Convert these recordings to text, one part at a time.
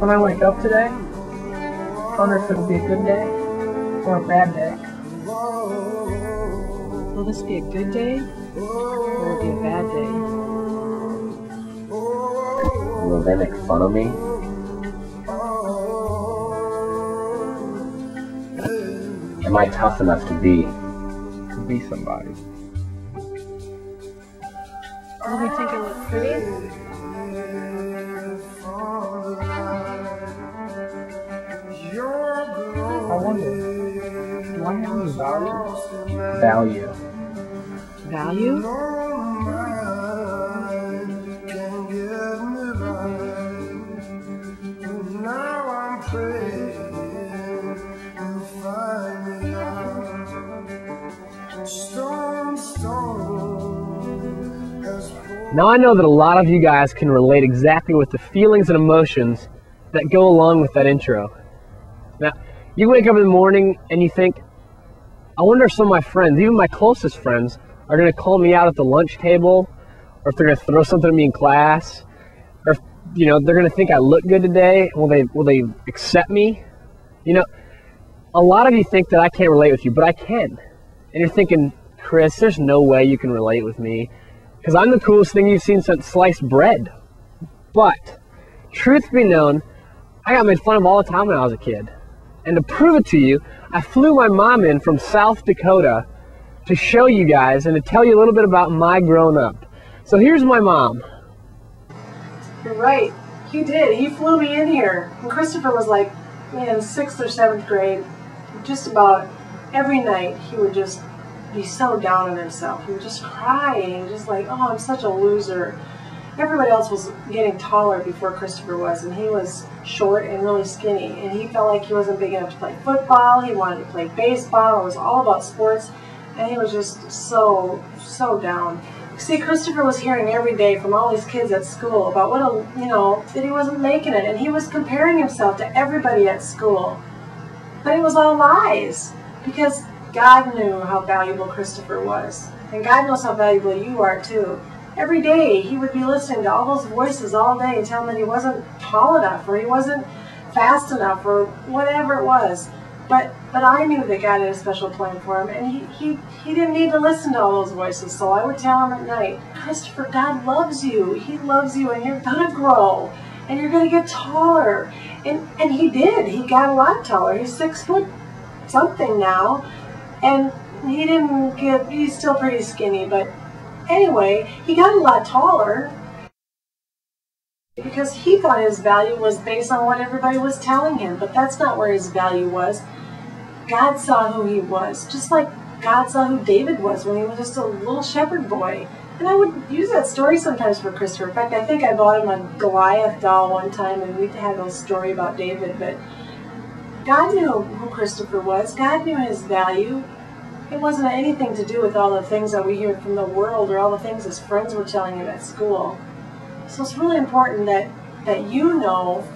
When I wake up today, I wonder if it'll be a good day or a bad day. Will this be a good day or will it be a bad day? Will they make fun of me? Am I tough enough to be somebody? Will they think I look pretty? I wonder, do I have any value? Value? Now I know that a lot of you guys can relate exactly with the feelings and emotions that go along with that intro. Now, you wake up in the morning and you think, I wonder if some of my friends, even my closest friends, are going to call me out at the lunch table, or if they're going to throw something at me in class, or if, they're going to think I look good today. Will they accept me? A lot of you think that I can't relate with you, but I can. And you're thinking, Chris, there's no way you can relate with me, because I'm the coolest thing you've seen since sliced bread. But, truth be known, I got made fun of all the time when I was a kid. And to prove it to you, I flew my mom in from South Dakota to show you guys and to tell you a little bit about my growing up. So here's my mom. You're right. He did. He flew me in here. And Christopher was like in 6th or 7th grade. Just about every night he would just be so down on himself. He would just cry and just like, oh, I'm such a loser. Everybody else was getting taller before Christopher was, and he was short and really skinny, and he felt like he wasn't big enough to play football. He wanted to play baseball. It was all about sports, and he was just so down. See, Christopher was hearing every day from all these kids at school about that he wasn't making it, and he was comparing himself to everybody at school. But it was all lies, because God knew how valuable Christopher was, and God knows how valuable you are too. Every day he would be listening to all those voices all day and tell him that he wasn't tall enough, or he wasn't fast enough, or whatever it was. But I knew that God had a special plan for him, and he didn't need to listen to all those voices. So I would tell him at night, Christopher, God loves you. He loves you, and you're gonna grow, and you're gonna get taller. And he did. He got a lot taller. He's 6 foot something now, and he's still pretty skinny, but anyway, he got a lot taller because he thought his value was based on what everybody was telling him, but that's not where his value was. God saw who he was, just like God saw who David was when he was just a little shepherd boy. And I would use that story sometimes for Christopher. In fact, I think I bought him a Goliath doll one time, and we had a story about David, but God knew who Christopher was. God knew his value. It wasn't anything to do with all the things that we hear from the world or all the things his friends were telling him at school. So it's really important that you know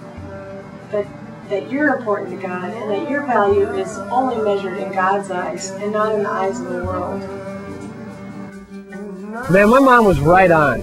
that you're important to God, and that your value is only measured in God's eyes and not in the eyes of the world. Man, my mom was right on.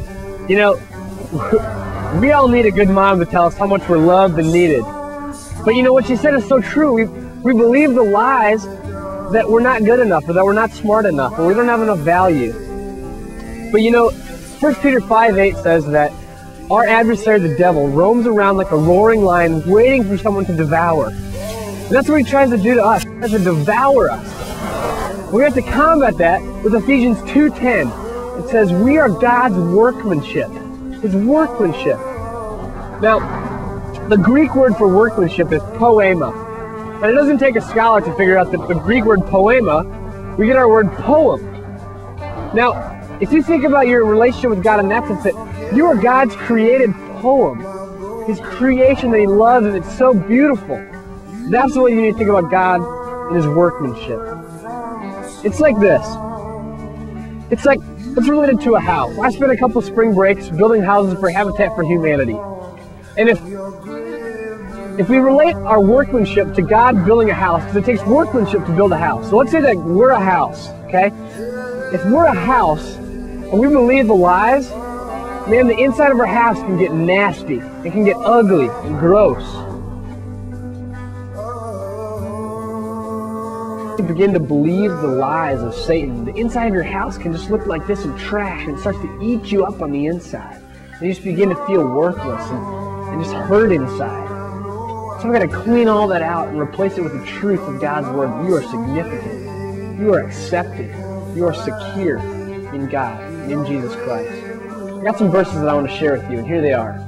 We all need a good mom to tell us how much we're loved and needed. But what she said is so true. We believe the lies that we're not good enough, or that we're not smart enough, or we don't have enough value. But 1 Peter 5:8 says that our adversary, the devil, roams around like a roaring lion waiting for someone to devour. And that's what he tries to do to us. He tries to devour us. We have to combat that with Ephesians 2:10. It says, we are God's workmanship. His workmanship. Now, the Greek word for workmanship is poema. And it doesn't take a scholar to figure out that the Greek word poema, we get our word poem. Now, if you think about your relationship with God in that sense, that you are God's created poem. His creation that he loves, and it's so beautiful. That's the way you need to think about God and his workmanship. It's like this. It's related to a house. I spent a couple spring breaks building houses for Habitat for Humanity. And if we relate our workmanship to God building a house, because it takes workmanship to build a house. So let's say that we're a house, okay? If we're a house and we believe the lies Man, the inside of our house can get nasty. It can get ugly and gross. You begin to believe the lies of Satan. The inside of your house can just look like this and trash, and it starts to eat you up on the inside. And you just begin to feel worthless and just hurt inside. So we've got to clean all that out and replace it with the truth of God's Word. You are significant. You are accepted. You are secure in God, in Jesus Christ. I got some verses that I want to share with you, and here they are.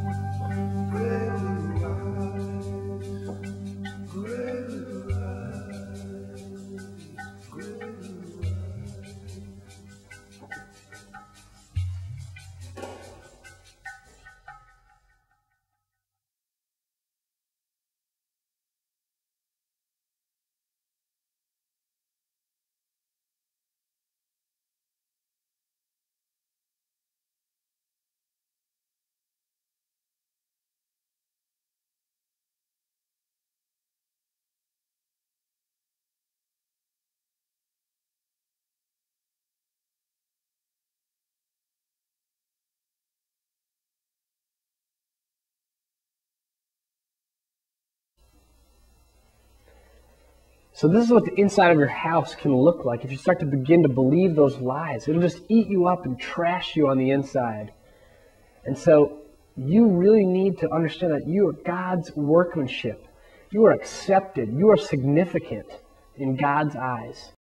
So this is what the inside of your house can look like if you start to begin to believe those lies. It'll just eat you up and trash you on the inside. And so you really need to understand that you are God's workmanship. You are accepted. You are significant in God's eyes.